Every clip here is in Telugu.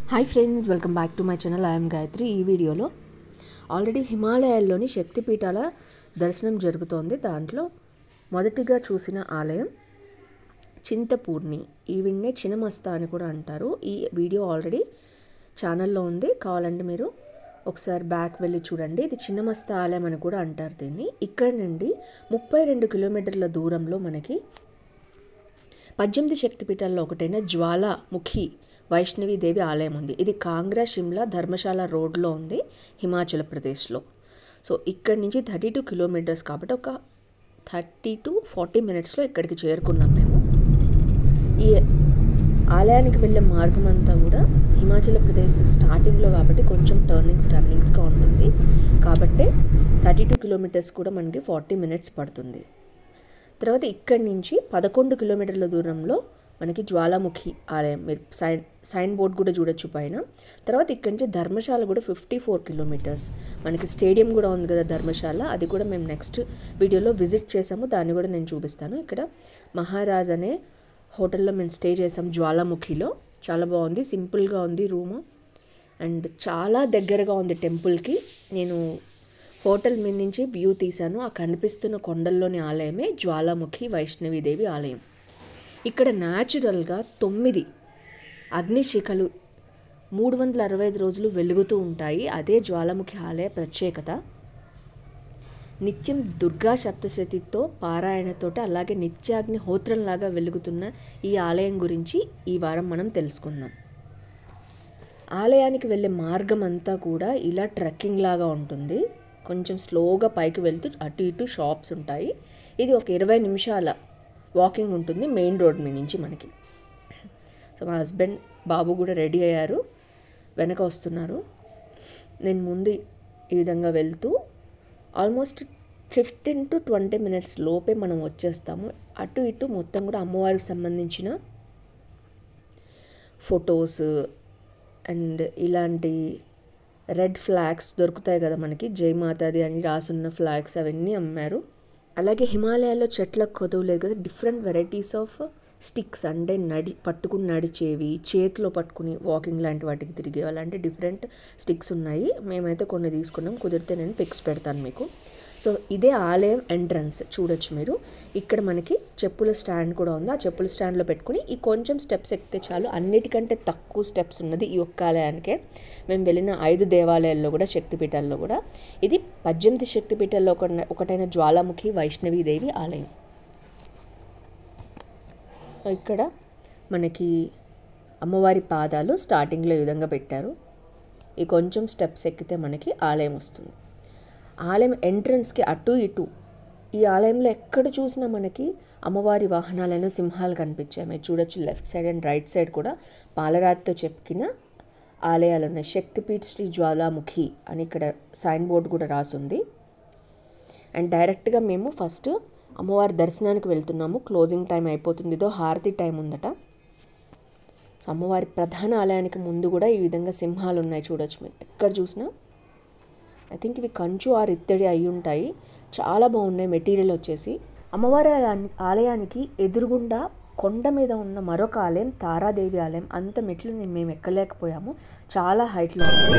Hi friends, welcome back to my channel. I'm Gayathri. ఈ వీడియోలో ఆల్రెడీ హిమాలయాల్లోని శక్తిపీఠాల దర్శనం జరుగుతోంది. దాంట్లో మొదటిగా చూసిన ఆలయం చింతపూర్ణి. ఈవిడ్నే చినమస్త అని కూడా అంటారు. ఈ వీడియో ఆల్రెడీ ఛానల్లో ఉంది, కావాలంటే మీరు ఒకసారి బ్యాక్ వెళ్ళి చూడండి. ఇది చిన్నమస్త ఆలయం అని కూడా అంటారు దీన్ని. ఇక్కడ నుండి 32 కిలోమీటర్ల దూరంలో మనకి 18 శక్తిపీఠాల్లో ఒకటైన జ్వాలాముఖి వైష్ణవీదేవి ఆలయం ఉంది. ఇది కాంగ్రా షిమ్లా ధర్మశాల రోడ్లో ఉంది, హిమాచల్ ప్రదేశ్లో. సో ఇక్కడి నుంచి 32 కిలోమీటర్స్ కాబట్టి ఒక 30 to 40 మినిట్స్లో ఇక్కడికి చేరుకున్నాం మేము. ఈ ఆలయానికి వెళ్ళే మార్గం అంతా కూడా హిమాచల్ ప్రదేశ్ స్టార్టింగ్లో కాబట్టి కొంచెం టర్నింగ్స్గా ఉంటుంది. కాబట్టి 32 కిలోమీటర్స్ కూడా మనకి 40 మినిట్స్ పడుతుంది. తర్వాత ఇక్కడి నుంచి 11 కిలోమీటర్ల దూరంలో మనకి జ్వాలాముఖి ఆలయం, మీరు సైన్ బోర్డ్ కూడా చూడొచ్చు పైన. తర్వాత ఇక్కడి నుంచి ధర్మశాల కూడా 54 కిలోమీటర్స్. మనకి స్టేడియం కూడా ఉంది కదా ధర్మశాల, అది కూడా మేము నెక్స్ట్ వీడియోలో విజిట్ చేసాము, దాన్ని కూడా నేను చూపిస్తాను. ఇక్కడ మహారాజ్ అనే హోటల్లో మేము స్టే చేసాం జ్వాలాముఖిలో. చాలా బాగుంది, సింపుల్గా ఉంది రూము అండ్ చాలా దగ్గరగా ఉంది టెంపుల్కి. నేను హోటల్ మీద నుంచి వ్యూ తీశాను. ఆ కనిపిస్తున్న కొండల్లోని ఆలయమే జ్వాలాముఖి వైష్ణవీదేవి ఆలయం. ఇక్కడ న్యాచురల్గా 9 అగ్నిశిఖలు 365 రోజులు వెలుగుతూ ఉంటాయి. అదే జ్వాలాముఖి ఆలయ ప్రత్యేకత. నిత్యం దుర్గా సప్తశతితో పారాయణతో అలాగే నిత్యాగ్ని హోత్రంలాగా వెలుగుతున్న ఈ ఆలయం గురించి ఈ వారం మనం తెలుసుకుందాం. ఆలయానికి వెళ్ళే మార్గం అంతా కూడా ఇలా ట్రెక్కింగ్ లాగా ఉంటుంది. కొంచెం స్లోగా పైకి వెళ్తూ అటు ఇటు షాప్స్ ఉంటాయి. ఇది ఒక 20 నిమిషాల వాకింగ్ ఉంటుంది మెయిన్ రోడ్ మీద నుంచి మనకి. సో మా హస్బెండ్ బాబు కూడా రెడీ అయ్యారు, వెనక వస్తున్నారు. నేను ముందు ఈ విధంగా వెళ్తూ ఆల్మోస్ట్ 15 to 20 మినిట్స్ లోపే మనం వచ్చేస్తాము. అటు ఇటు మొత్తం కూడా అమ్మవారికి సంబంధించిన ఫొటోస్ అండ్ ఇలాంటి రెడ్ ఫ్లాగ్స్ దొరుకుతాయి కదా మనకి, జయమాతాది అని రాసున్న ఫ్లాగ్స్ అవన్నీ అమ్మారు. అలాగే హిమాలయాల్లో చెట్లకు కొదవు లేదు కదా, డిఫరెంట్ వెరైటీస్ ఆఫ్ స్టిక్స్, అంటే పట్టుకుని నడిచేవి, చేతిలో పట్టుకుని వాకింగ్ లాంటి వాటికి తిరిగే అలాంటి డిఫరెంట్ స్టిక్స్ ఉన్నాయి. మేమైతే కొన్ని తీసుకున్నాం, కుదిరితే నేను పిక్స్ పెడతాను మీకు. సో ఇదే ఆలయం ఎంట్రన్స్ చూడొచ్చు మీరు. ఇక్కడ మనకి చెప్పుల స్టాండ్ కూడా ఉంది. ఆ చెప్పుల స్టాండ్లో పెట్టుకుని ఈ కొంచెం స్టెప్స్ ఎక్కితే చాలు. అన్నిటికంటే తక్కువ స్టెప్స్ ఉన్నది ఈ ఒక్క ఆలయానికే. మేము వెళ్ళిన 5 దేవాలయాల్లో కూడా, శక్తిపీఠాల్లో కూడా ఇది 18 శక్తిపీఠాల్లో ఒకటైన జ్వాలాముఖి వైష్ణవీదేవి ఆలయం. ఇక్కడ మనకి అమ్మవారి పాదాలు స్టార్టింగ్లో ఈ విధంగా పెట్టారు. ఈ కొంచెం స్టెప్స్ ఎక్కితే మనకి ఆలయం వస్తుంది. ఆలయం ఎంట్రన్స్కి అటు ఇటు ఈ ఆలయంలో ఎక్కడ చూసినా మనకి అమ్మవారి వాహనాలైన సింహాలు కనిపించాయి. మీరు చూడొచ్చు left side and right side కూడా పాలరాతితో చెక్కిన ఆలయాలు ఉన్నాయి. శక్తిపీఠ్ శ్రీ జ్వాలాముఖి అని ఇక్కడ సైన్ బోర్డు కూడా రాసుంది. అండ్ డైరెక్ట్గా మేము ఫస్ట్ అమ్మవారి దర్శనానికి వెళ్తున్నాము. క్లోజింగ్ టైం అయిపోతుంది, ఇదో హారతి టైం ఉందట. సో అమ్మవారి ప్రధాన ఆలయానికి ముందు కూడా ఈ విధంగా సింహాలు ఉన్నాయి చూడొచ్చు మీరు ఎక్కడ చూసినా. ఐ థింక్ ఇవి కంచు ఆర్ ఇత్తడి అయి ఉంటాయి. చాలా బాగున్నాయి మెటీరియల్ వచ్చేసి. అమ్మవారి ఆలయానికి ఎదురుగుండా కొండ మీద ఉన్న మరొక ఆలయం తారాదేవి ఆలయం. అంత మెట్లు మేము ఎక్కలేకపోయాము, చాలా హైట్లో ఉంది.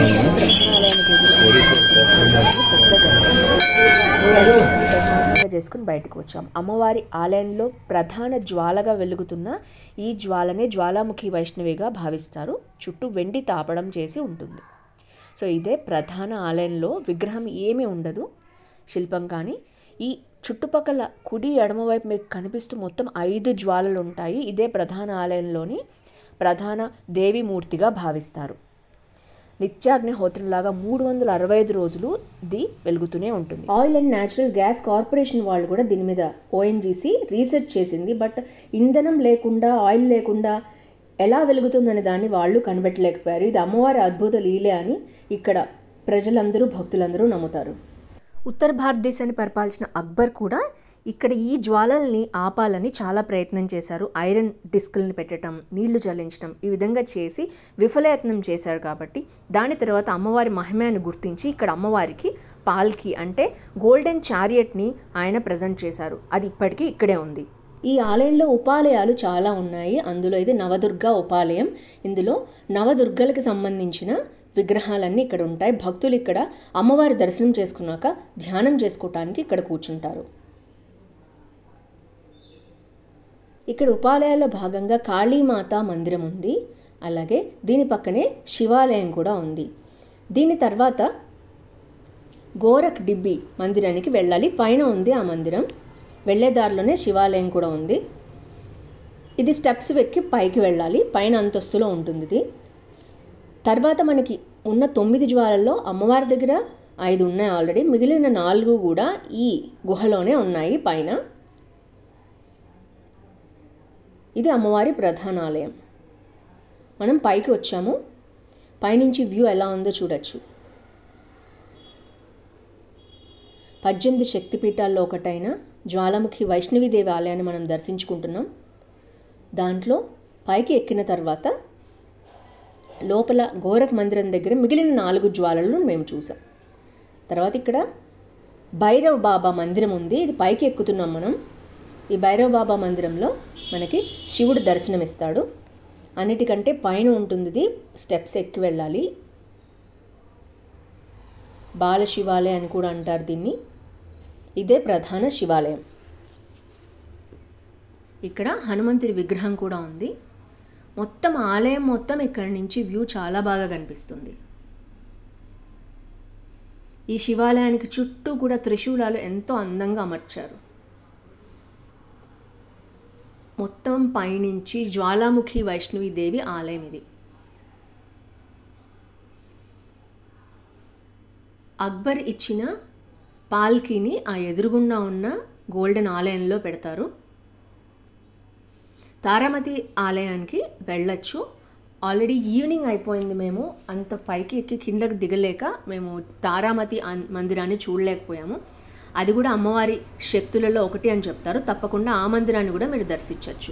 దర్శనంగా చేసుకుని బయటకు వచ్చాం. అమ్మవారి ఆలయంలో ప్రధాన జ్వాలగా వెలుగుతున్న ఈ జ్వాలనే జ్వాలాముఖి వైష్ణవిగా భావిస్తారు. చుట్టూ వెండి తాపడం చేసి ఉంటుంది. సో ఇదే ప్రధాన ఆలయంలో విగ్రహం ఏమీ ఉండదు, శిల్పం కానీ. ఈ చుట్టుపక్కల కుడి ఎడమవైపు మీకు కనిపిస్తూ మొత్తం 5 జ్వాలలు ఉంటాయి. ఇదే ప్రధాన ఆలయంలోని ప్రధాన దేవీమూర్తిగా భావిస్తారు. నిత్యాగ్నిహోత్రంలాగా 365 రోజులు ఇది వెలుగుతూనే ఉంటుంది. Oil and natural gas corporation వాళ్ళు కూడా దీని మీద ONGC రీసెర్చ్ చేసింది. బట్ ఇంధనం లేకుండా, ఆయిల్ లేకుండా ఎలా వెలుగుతుందనే దాన్ని వాళ్ళు కనిపెట్టలేకపోయారు. ఇది అమ్మవారి అద్భుత లీలే అని ఇక్కడ ప్రజలందరూ, భక్తులందరూ నమ్ముతారు. ఉత్తర భారతదేశాన్ని పరిపాలించిన అక్బర్ కూడా ఇక్కడ ఈ జ్వాలల్ని ఆపాలని చాలా ప్రయత్నం చేశారు. ఐరన్ డిస్కుల్ని పెట్టడం, నీళ్లు చల్లించడం, ఈ విధంగా చేసి విఫలయత్నం చేశారు. కాబట్టి దాని తర్వాత అమ్మవారి మహిమను గుర్తించి ఇక్కడ అమ్మవారికి పాల్కి అంటే గోల్డెన్ చారియట్ని ఆయన ప్రజెంట్ చేశారు. అది ఇప్పటికీ ఇక్కడే ఉంది. ఈ ఆలయంలో ఉపాలయాలు చాలా ఉన్నాయి. అందులో ఇది నవదుర్గ ఉపాలయం. ఇందులో నవదుర్గలకు సంబంధించిన విగ్రహాలన్నీ ఇక్కడ ఉంటాయి. భక్తులు ఇక్కడ అమ్మవారి దర్శనం చేసుకున్నాక ధ్యానం చేసుకోవటానికి ఇక్కడ కూర్చుంటారు. ఇక్కడ ఉపాలయాల్లో భాగంగా కాళీమాత మందిరం ఉంది. అలాగే దీని పక్కనే శివాలయం కూడా ఉంది. దీని తర్వాత గోరఖ్ డిబ్బి మందిరానికి వెళ్ళాలి. పైన ఉంది ఆ మందిరం. వెళ్ళే దారిలోనే శివాలయం కూడా ఉంది. ఇది స్టెప్స్ ఎక్కి పైకి వెళ్ళాలి. పైన అంతస్తులో ఉంటుంది ఇది. తర్వాత మనకి ఉన్న 9 జ్వాలల్లో అమ్మవారి దగ్గర 5 ఉన్నాయి ఆల్రెడీ. మిగిలిన 4 కూడా ఈ గుహలోనే ఉన్నాయి పైన. ఇది అమ్మవారి ప్రధాన ఆలయం. మనం పైకి వచ్చాము. పైనుంచి వ్యూ ఎలా ఉందో చూడొచ్చు. 18 శక్తిపీఠాల్లో ఒకటైన జ్వాలాముఖి వైష్ణవీదేవి ఆలయాన్ని మనం దర్శించుకుంటున్నాం. దాంట్లో పైకి ఎక్కిన తర్వాత లోపల గోరఖ్ మందిరం దగ్గర మిగిలిన 4 జ్వాలలను మేము చూసాం. తర్వాత ఇక్కడ భైరవ్ బాబా మందిరం ఉంది. ఇది పైకి ఎక్కుతున్నాం మనం. ఈ భైరవ్ బాబా మందిరంలో మనకి శివుడు దర్శనమిస్తాడు. అన్నిటికంటే పైన ఉంటుంది ఇది. స్టెప్స్ ఎక్కి వెళ్ళాలి. బాల శివాలయం అని కూడా అంటారు దీన్ని. ఇదే ప్రధాన శివాలయం. ఇక్కడ హనుమంతుడి విగ్రహం కూడా ఉంది. మొత్తం ఆలయం మొత్తం ఇక్కడి నుంచి వ్యూ చాలా బాగా కనిపిస్తుంది. ఈ శివాలయానికి చుట్టూ కూడా త్రిశూలాలు ఎంతో అందంగా అమర్చారు. మొత్తం పైనుంచి జ్వాలాముఖి వైష్ణవీదేవి ఆలయం ఇది. అక్బర్ ఇచ్చిన పాల్కీని ఆ ఎదురుగుండా ఉన్న గోల్డెన్ ఆలయంలో పెడతారు. తారామతి ఆలయానికి వెళ్ళొచ్చు. ఆల్రెడీ ఈవినింగ్ అయిపోయింది. మేము అంత పైకి ఎక్కి కిందకి దిగలేక మేము తారామతి మందిరాన్ని చూడలేకపోయాము. అది కూడా అమ్మవారి శక్తులలో ఒకటి అని చెప్తారు. తప్పకుండా ఆ మందిరాన్ని కూడా మీరు దర్శించవచ్చు.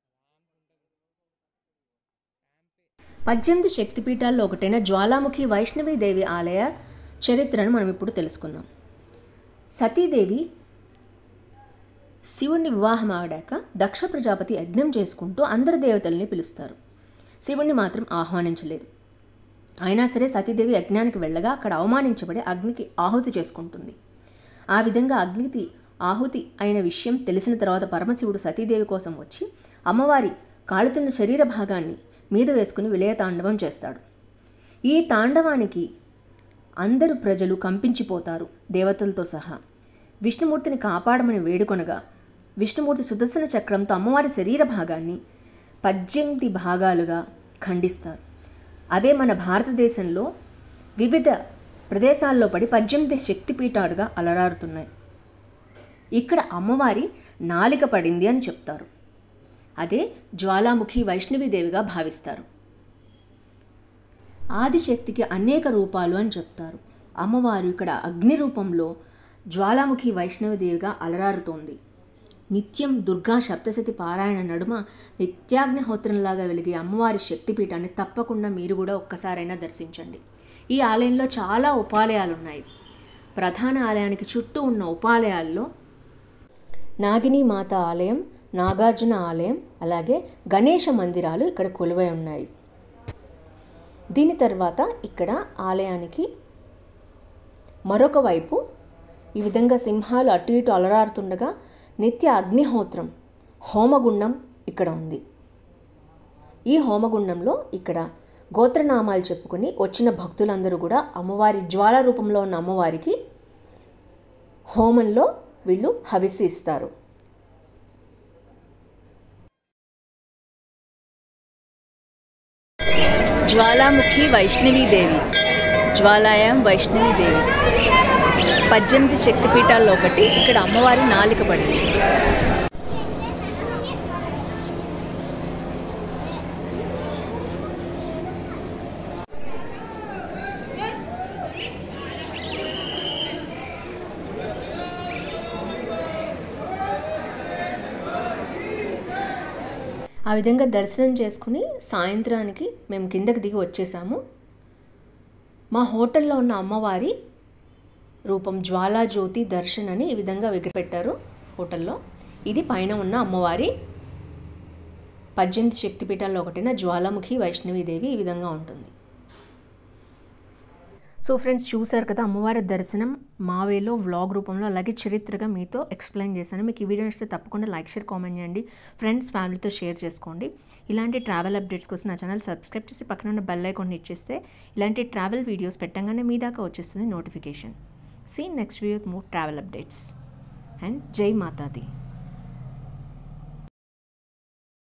18 శక్తిపీఠాల్లో ఒకటైన జ్వాలాముఖి వైష్ణవీదేవి ఆలయ చరిత్రను మనం ఇప్పుడు తెలుసుకుందాం. సతీదేవి శివుణ్ణి వివాహం ఆడాక దక్ష ప్రజాపతి యజ్ఞం చేసుకుంటూ అందరి దేవతల్ని పిలుస్తారు. శివుణ్ణి మాత్రం ఆహ్వానించలేదు. అయినా సరే సతీదేవి యజ్ఞానికి వెళ్ళగా అక్కడ అవమానించబడి అగ్నికి ఆహుతి చేసుకుంటుంది. ఆ విధంగా అగ్నికి ఆహుతి అయిన విషయం తెలిసిన తర్వాత పరమశివుడు సతీదేవి కోసం వచ్చి అమ్మవారి కాలుతున్న శరీర భాగాన్ని మీద వేసుకుని విలయతాండవం చేస్తాడు. ఈ తాండవానికి అందరు ప్రజలు కంపించిపోతారు, దేవతలతో సహా. విష్ణుమూర్తిని కాపాడమని వేడుకొనగా విష్ణుమూర్తి సుదర్శన చక్రంతో అమ్మవారి శరీర భాగాన్ని 18 భాగాలుగా ఖండిస్తారు. అవే మన భారతదేశంలో వివిధ ప్రదేశాల్లో పడి 18 శక్తిపీఠాలుగా అలరారుతున్నాయి. ఇక్కడ అమ్మవారి నాలిక పడింది అని చెప్తారు. అదే జ్వాలాముఖి వైష్ణవీదేవిగా భావిస్తారు. ఆదిశక్తికి అనేక రూపాలు అని చెప్తారు. అమ్మవారు ఇక్కడ అగ్ని రూపంలో జ్వాలాముఖి వైష్ణవదేవిగా అలరారుతోంది. నిత్యం దుర్గా సప్తశతి పారాయణ నడుమ నిత్యాగ్నిహోత్రంలాగా వెలిగే అమ్మవారి శక్తిపీఠాన్ని తప్పకుండా మీరు కూడా ఒక్కసారైనా దర్శించండి. ఈ ఆలయంలో చాలా ఉపాలయాలు ఉన్నాయి. ప్రధాన ఆలయానికి చుట్టూ ఉన్న ఉపాలయాల్లో నాగిని మాత ఆలయం, నాగార్జున ఆలయం, అలాగే గణేష మందిరాలు ఇక్కడ కొలువై ఉన్నాయి. దీని తర్వాత ఇక్కడ ఆలయానికి మరొక వైపు ఈ విధంగా సింహాలు అటు ఇటు అలరారుతుండగా నిత్య అగ్నిహోత్రం హోమగుండం ఇక్కడ ఉంది. ఈ హోమగుండంలో ఇక్కడ గోత్రనామాలు చెప్పుకొని వచ్చిన భక్తులందరూ కూడా అమ్మవారి జ్వాల రూపంలో ఉన్న అమ్మవారికి హోమంలో వీళ్ళు హవిస్సు ఇస్తారు. జ్వాలాముఖి వైష్ణవీదేవి, జ్వాలాయాం వైష్ణవీదేవి 18 శక్తిపీఠాల్లో ఒకటి. ఇక్కడ అమ్మవారి నాలిక పడింది. ఆ విధంగా దర్శనం చేసుకుని సాయంత్రానికి మేము కిందకి దిగి వచ్చేసాము. మా హోటల్లో ఉన్న అమ్మవారి రూపం జ్వాలాజ్యోతి దర్శన్ అని ఈ విధంగా పెట్టారు హోటల్లో. ఇది పైన ఉన్న అమ్మవారి 18 శక్తిపీఠాల్లో ఒకటైన జ్వాలాముఖి వైష్ణవీదేవి ఈ విధంగా ఉంటుంది. సో ఫ్రెండ్స్, చూసారు కదా అమ్మవారి దర్శనం మా వేలో వ్లాగ్ రూపంలో, అలాగే చరిత్రగా మీతో ఎక్స్ప్లెయిన్ చేశాను. మీకు ఈ వీడియో నచ్చితే తప్పకుండా లైక్, షేర్, కామెంట్ చేయండి. ఫ్రెండ్స్, ఫ్యామిలీతో షేర్ చేసుకోండి. ఇలాంటి ట్రావెల్ అప్డేట్స్ కోసం నా ఛానల్ సబ్స్క్రైబ్ చేసి పక్కన ఉన్న బెల్ ఐకాన్ హిట్ చేస్తే ఇలాంటి ట్రావెల్ వీడియోస్ పెట్టగానే మీ దాకా వచ్చేస్తుంది notification. See next video with more travel updates and జై మాతాది.